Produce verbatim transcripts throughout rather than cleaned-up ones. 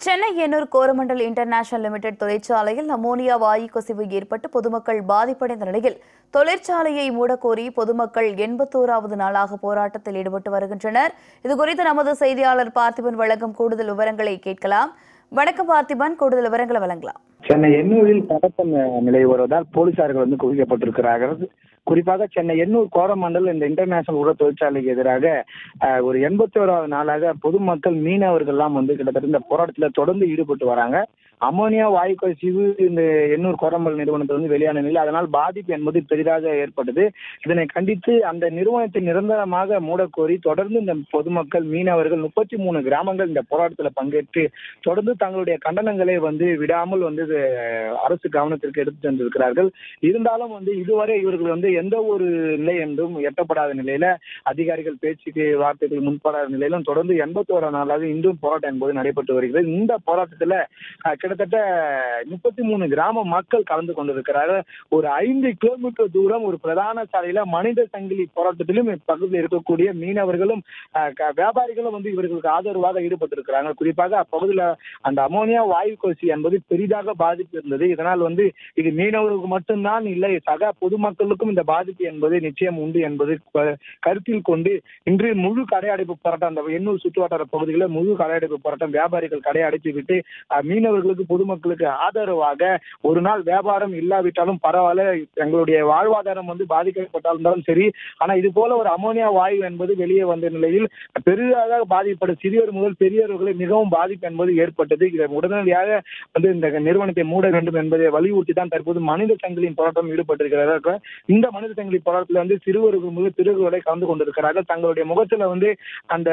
Chennai Ennore Coromandel International Limited தொழிற்சாலையில் ammonia வாயு கசிவு ஏற்பட்டு பொதுமக்கள் பாதிப்படைந்த நிலையில் தொழிற்சாலையை மூடக்கோரி பொதுமக்கள் எண்பத்தோராவது நாளாக போராட்டத்தில் ஈடுபட்டு வருகின்றனர். இதுகுறித்து நமது செய்தியாளர் பார்த்திபன் வழங்கும் கூடுதல் விவரங்களை கேட்கலாம். வணக்கம் பார்த்திபன், கூடுதல் விவரங்களை வழங்கலாம். சென்னை எண்ணூரில் பதட்டம் நிலை வருவதால் போலீசார்கள் வந்து குவிக்கப்பட்டிருக்கிறார்கள். குறிப்பாக சென்னை எண்ணூர் கோரமண்டல் இந்த இன்டர்நேஷனல் உர தொழிற்சாலைக்கு எதிராக ஒரு எண்பத்தி ஓராவது நாளாக பொதுமக்கள் மீனவர்கள் எல்லாம் வந்து கிட்டத்தட்ட இந்த போராட்டத்தில் தொடர்ந்து ஈடுபட்டு வராங்க. அமோனியா வாயு கசிவு இந்த எண்ணூர் கோரமண்டல் நிறுவனத்தில் வந்து வெளியான நிலையில் அதனால் பாதிப்பு என்பது பெரிதாக ஏற்பட்டது. இதனை கண்டித்து அந்த நிறுவனத்தை நிரந்தரமாக மூடக்கோரி தொடர்ந்து இந்த பொதுமக்கள் மீனவர்கள் முப்பத்தி மூணு கிராமங்கள் இந்த போராட்டத்தில் பங்கேற்று தொடர்ந்து தங்களுடைய கண்டனங்களை வந்து விடாமல் வந்து அரசு கவனத்திற்கு எடுத்து சென்றிருக்கிறார்கள். இருந்தாலும் வந்து இதுவரை இவர்கள் வந்து எந்த ஒரு நிலை என்றும் எட்டப்படாத நிலையில அதிகாரிகள் பேச்சுக்கு வார்த்தைகள் முன்படாத நிலையிலும் தொடர்ந்து எண்பத்தி ஓராம் நாளாக இன்றும் போராட்டம் என்பது நடைபெற்று வருகிறது. இந்த போராட்டத்துல கிட்டத்தட்ட முப்பத்தி மூணு கிராம மக்கள் கலந்து கொண்டிருக்கிறார்கள். ஒரு ஐந்து கிலோமீட்டர் தூரம் ஒரு பிரதான சாலையில மனித சங்கிலி போராட்டத்திலும் இப்பகுதியில் இருக்கக்கூடிய மீனவர்களும் வியாபாரிகளும் வந்து இவர்களுக்கு ஆதரவாக ஈடுபட்டிருக்கிறாங்க. குறிப்பாக அப்பகுதியில் அந்த அமோனியா வாயு கசிவு என்பது பெரிதாக பாதிப்பு இருந்தது. இதனால் வந்து இது மீனவர்களுக்கு மட்டும்தான் இல்லை, சக பொதுமக்களுக்கும் இந்த பாதிப்பு என்பது நிச்சயம் உண்டு என்பது கருத்தில் கொண்டு இன்று முழு கடையடைப்பு போராட்டம் அந்த எண்ணூர் சுற்றுவட்டார பகுதிகளில் முழு கடையடைப்பு போராட்டம் வியாபாரிகள் கடை அடைத்து விட்டு மீனவர்களுக்கு பொதுமக்களுக்கு ஆதரவாக ஒரு நாள் வியாபாரம் இல்லாவிட்டாலும் பரவாயில்ல, எங்களுடைய வாழ்வாதாரம் வந்து பாதிக்கப்பட்டாலும் சரி, ஆனா இது போல ஒரு அமோனியா வாயு என்பது வெளியே வந்த நிலையில் பெரிதாக பாதிப்பட்ட சிறியோர் முதல் பெரியவர்களை மிகவும் பாதிப்பு என்பது ஏற்பட்டது. இதை உடனடியாக வந்து இந்த நிறுவனத்தை மூட வேண்டும் என்பதை வலியுறுத்தி தான் தற்போது மனித சங்கிலியின் போராட்டம் ஈடுபட்டிருக்கிறார்கள். இந்த மனித சங்கிலி போராட்டத்தில் வந்து சிறுவர்கள் முதல் பெரியவர்களை கலந்து கொண்டிருக்கிறார்கள். தங்களுடைய முகத்துல வந்து அந்த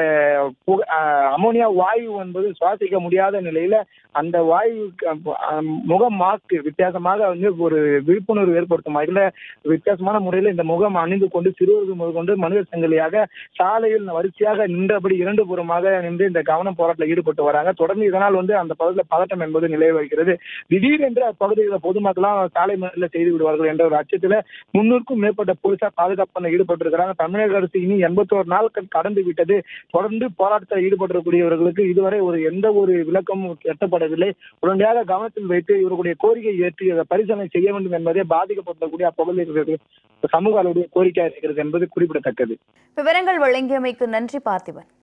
அமோனியா வாயு என்பது சுவாசிக்க முடியாத நிலையில அந்த வாயு முகம் மாஸ்க் வித்தியாசமாக வந்து ஒரு விழிப்புணர்வு ஏற்படுத்தும் வகையில வித்தியாசமான முறையில் இந்த முகம் அணிந்து கொண்டு சிறுவர்கள் முதல் கொண்டு மனித சங்கிலியாக சாலையில் வரிசையாக நின்றபடி இரண்டு புறமாக நின்று இந்த கவனம் போராட்டத்தில் ஈடுபட்டு வராங்க. தொடர்ந்து இதனால் வந்து அந்த பகுதியில் பதட்டம் என்பது நிலவி வருகிறது. திடீரென்று அப்பகுதியில் பொதுமக்களாம் சாலை மறியலில் செய்து விடுவார்கள் என்ற ஒரு அச்சத்தில் முன்னூறுக்கும் மேற்பட்ட போலீசார் பாதுகாப்பு ஈடுபட்டிருக்கிறாங்க. தமிழக அரசு இனி எண்பத்தி ஒரு நாட்கள் கடந்து விட்டது. தொடர்ந்து போராட்டத்தில் ஈடுபட்டிருக்கக்கூடியவர்களுக்கு இதுவரை ஒரு எந்த ஒரு விளக்கமும் எட்டப்படவில்லை. உடனடியாக கவனத்தில் வைத்து இவர்களுடைய கோரிக்கை ஏற்றி பரிசீலனை செய்ய வேண்டும் என்பதே பாதிக்கப்படக்கூடிய அப்பகுதியில் சமூக அளவுடைய கோரிக்கையாக இருக்கிறது என்பது குறிப்பிடத்தக்கது. விவரங்கள் வழங்கியமைக்கு நன்றி பார்த்திபன்.